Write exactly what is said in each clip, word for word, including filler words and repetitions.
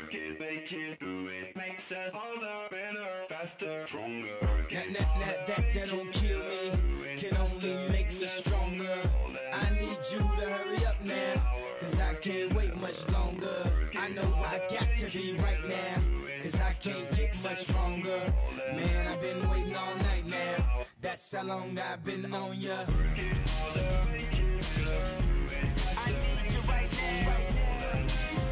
work it, make it, do it. Makes us harder, better, faster, stronger. That, that, that, that, that don't kill me, can only make me stronger. I need you to hurry up now, cause I can't wait much longer. I know I got to be right now, cause I can't get much stronger. Man, I've been waiting all night now, that's how long I've been on ya. I need you right now.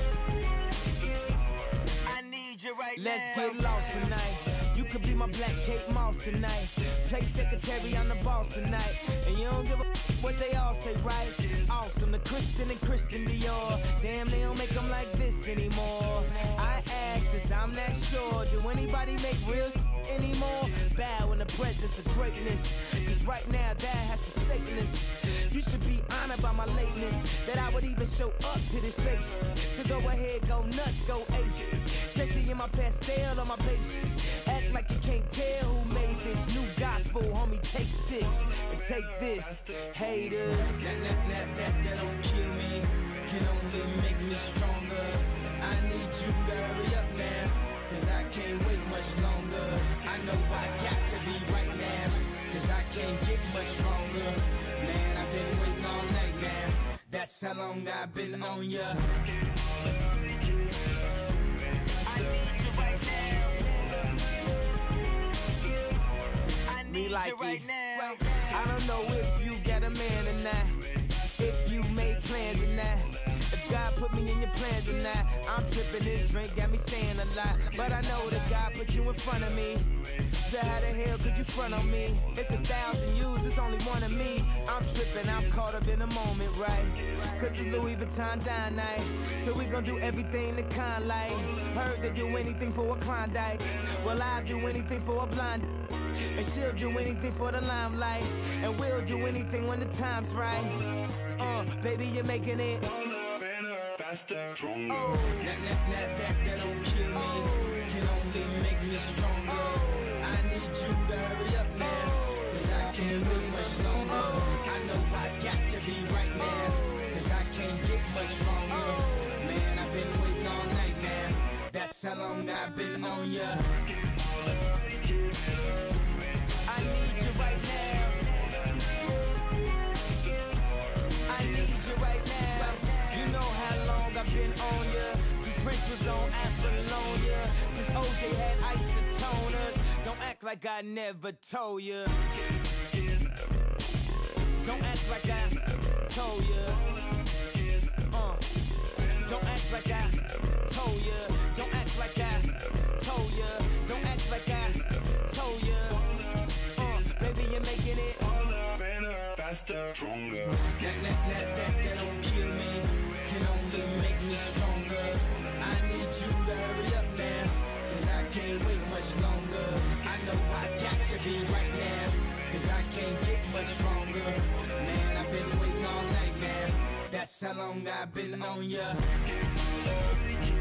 I need you right now. Let's get lost tonight. You could be my black Kate Moss tonight. Play secretary, I'm the boss tonight. And you don't give a f what they all say, right? Awesome, the Christian and Christian Dior. Damn, they don't make them like this anymore. I ask, cause I'm not sure. Do anybody make real anymore? Bow in the presence of greatness, cause right now that has forsaken us. You should be honored by my lateness, that I would even show up to this place. So go ahead, go nuts, go ape. Especially in my pastel on my page. Act like you can't tell who made this new gospel, homie. Take six and take this, haters. That, that, that, that, that don't kill me, can only make me stronger. I need you to hurry up now, cause I can't wait much longer. I know I got to be right now, cause I can't get much stronger. Man, I've been waiting all night now, that's how long I've been on ya. Me like right it. now. I don't know if you got a man or not, if you made plans or not, if God put me in your plans or not. I'm tripping, this drink got me saying a lot, but I know that God put you in front of me. So how the hell could you front on me? It's a thousand yous, it's only one of me. I'm tripping, I'm caught up in the moment, right? Cause it's Louis Vuitton dine night, so we gon' do everything the kind like. Heard they do anything for a Klondike, well I'll do anything for a blonde. And she'll do anything for the limelight, and we'll do anything when the time's right. Uh, baby, you're making it Better, faster, stronger. oh. That, that, that, that, that don't kill me, can only make me stronger. I need you to hurry up now, cause I can't wait much longer. I know I got to be right now, cause I can't get much stronger. Man, I've been waiting all night now, that's how long I've been on ya. I need you right now. I need you right now. You know how long I've been on ya, since Prince was on Apollonia, since O J had isotoners. Don't act like I never told ya. Don't act like I told ya. Uh. Don't act like I told ya. Don't act like I told ya. Don't act like I told ya. Baby, you're making it better, faster, stronger. That, that, that, that, that don't kill me, can only make me stronger. I need you to hurry up now, cause I can't wait much longer. I know I got to be right now, cause I can't get much stronger. Man, I've been waiting all night now, that's how long I've been on ya.